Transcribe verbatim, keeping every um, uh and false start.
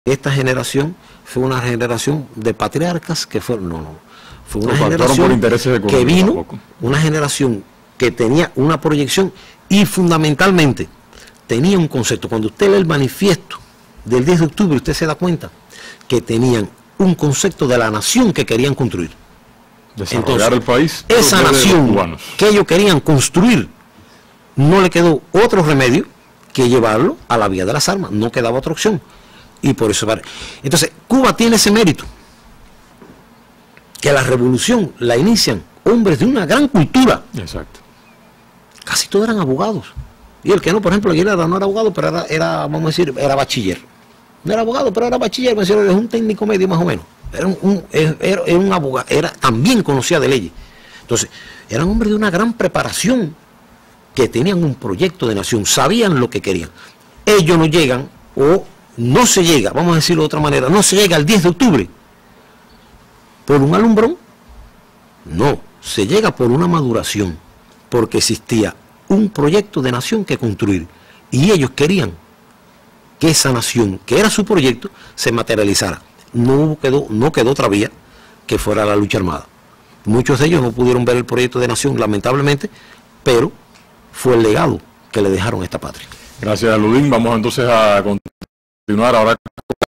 esta generación fue una generación de patriarcas que fueron, no, no, fue una Nos generación por intereses que vino, tampoco. una generación que tenía una proyección y fundamentalmente tenía un concepto. Cuando usted lee el manifiesto del diez de octubre, usted se da cuenta que tenían un concepto de la nación que querían construir. Desarrollar el país. Esa nación que ellos querían construir, no le quedó otro remedio que llevarlo a la vía de las armas, no quedaba otra opción. Y por eso, entonces, Cuba tiene ese mérito, que la revolución la inician hombres de una gran cultura. Exacto. Casi todos eran abogados. Y el que no, por ejemplo, Aguilera no era abogado, pero era, era, vamos a decir, era bachiller. No era abogado, pero era bachiller, me decía, es un técnico medio más o menos. Era un, un, era, era un abogado, era, también conocía de leyes. Entonces, eran hombres de una gran preparación, que tenían un proyecto de nación, sabían lo que querían. Ellos no llegan, o no se llega, vamos a decirlo de otra manera, no se llega al diez de octubre por un alumbrón, no, se llega por una maduración, porque existía un proyecto de nación que construir, y ellos querían que esa nación, que era su proyecto, se materializara. No quedó, no quedó otra vía que fuera la lucha armada. Muchos de ellos no pudieron ver el proyecto de nación, lamentablemente, pero fue el legado que le dejaron a esta patria. Gracias, Ludín. Vamos entonces a continuar ahora